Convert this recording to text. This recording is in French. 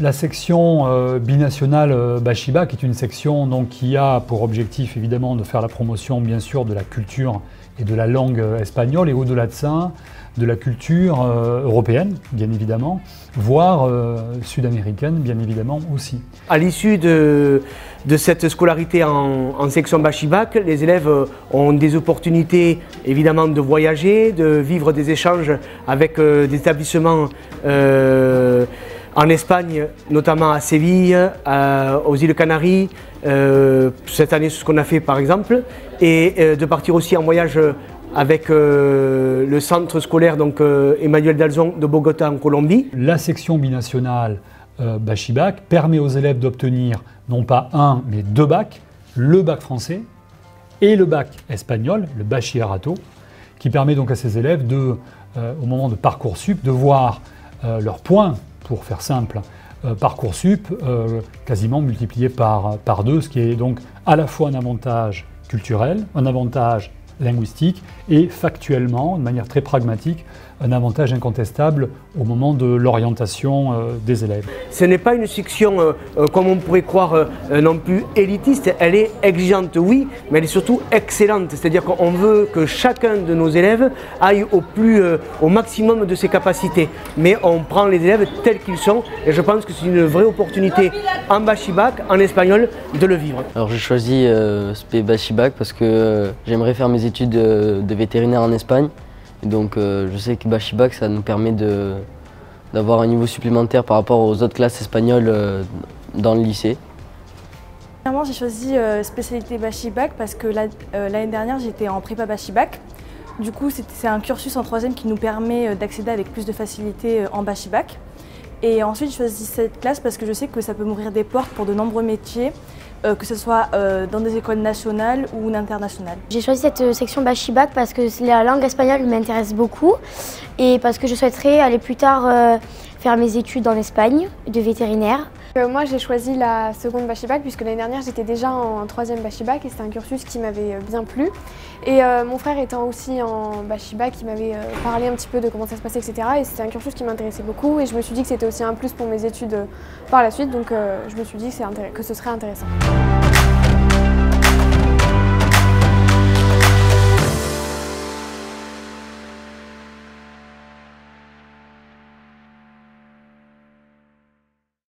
La section binationale Bachibac est une section donc, qui a pour objectif évidemment de faire la promotion bien sûr de la culture et de la langue espagnole et au-delà de ça, de la culture européenne bien évidemment, voire sud-américaine bien évidemment aussi. À l'issue de cette scolarité en section Bachibac, les élèves ont des opportunités évidemment de voyager, de vivre des échanges avec des établissements en Espagne, notamment à Séville, aux îles Canaries. Cette année, c'est ce qu'on a fait par exemple, et de partir aussi en voyage avec le centre scolaire donc, Emmanuel Dalzon de Bogota en Colombie. La section binationale Bachibac permet aux élèves d'obtenir non pas un mais deux bacs, le bac français et le bac espagnol, le bachillerato, qui permet donc à ces élèves de, au moment de Parcoursup, de voir leurs points, pour faire simple, Parcoursup quasiment multiplié par deux, ce qui est donc à la fois un avantage culturel, un avantage linguistique et factuellement, de manière très pragmatique, un avantage incontestable au moment de l'orientation des élèves. Ce n'est pas une section, comme on pourrait croire, non plus élitiste, elle est exigeante, oui, mais elle est surtout excellente, c'est-à-dire qu'on veut que chacun de nos élèves aille au maximum de ses capacités, mais on prend les élèves tels qu'ils sont, et je pense que c'est une vraie opportunité en Bachibac, en espagnol, de le vivre. Alors j'ai choisi SP Bachibac parce que j'aimerais faire mes études de vétérinaire en Espagne. Et donc je sais que Bachibac, ça nous permet d'avoir un niveau supplémentaire par rapport aux autres classes espagnoles dans le lycée. Premièrement, j'ai choisi spécialité Bachibac parce que l'année dernière, j'étais en prépa Bachibac. Du coup, c'est un cursus en troisième qui nous permet d'accéder avec plus de facilité en Bachibac. Et ensuite, j'ai choisi cette classe parce que je sais que ça peut m'ouvrir des portes pour de nombreux métiers, que ce soit dans des écoles nationales ou internationales. J'ai choisi cette section Bachibac parce que la langue espagnole m'intéresse beaucoup et parce que je souhaiterais aller plus tard faire mes études en Espagne de vétérinaire. Moi j'ai choisi la seconde Bachibac puisque l'année dernière j'étais déjà en troisième Bachibac et c'était un cursus qui m'avait bien plu. Et mon frère étant aussi en Bachibac, il m'avait parlé un petit peu de comment ça se passait, etc. Et c'était un cursus qui m'intéressait beaucoup et je me suis dit que c'était aussi un plus pour mes études par la suite, donc je me suis dit que ce serait intéressant.